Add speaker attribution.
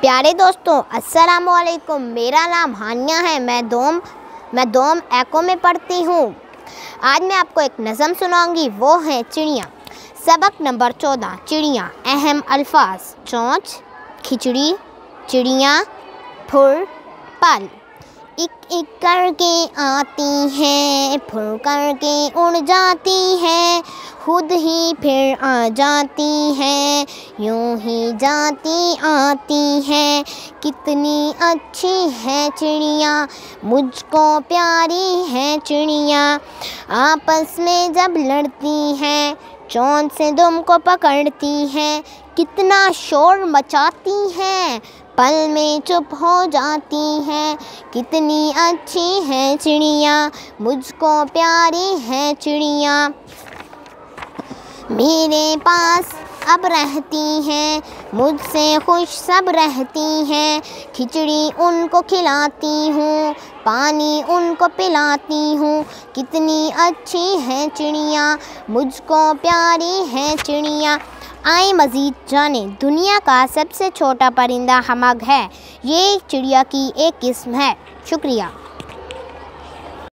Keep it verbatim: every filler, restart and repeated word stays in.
Speaker 1: प्यारे दोस्तों, अस्सलामु अलैकुम। मेरा नाम हानिया है। मैं दोम मैं दोम एको में पढ़ती हूँ। आज मैं आपको एक नज़म सुनाऊंगी, वो है चिड़िया। सबक नंबर चौदह। चिड़िया। अहम अल्फाज: चोंच, खिचड़ी, चिड़िया, फुर, पल। एक एक करके आती है, फुर करके उड़ जाती है, खुद ही फिर आ जाती है, यूं ही जाती आती है। कितनी अच्छी है चिड़िया, मुझको प्यारी है चिड़िया। आपस में जब लड़ती हैं, चोंच से दुम को पकड़ती हैं, कितना शोर मचाती हैं, पल में चुप हो जाती है। कितनी अच्छी है चिड़िया, मुझको प्यारी है चिड़िया। मेरे पास अब रहती हैं, मुझसे खुश सब रहती हैं। खिचड़ी उनको खिलाती हूँ, पानी उनको पिलाती हूँ। कितनी अच्छी है चिड़िया, मुझको प्यारी है चिड़िया। आए मज़ीद जाने, दुनिया का सबसे छोटा परिंदा हमग है। ये चिड़िया की एक किस्म है। शुक्रिया।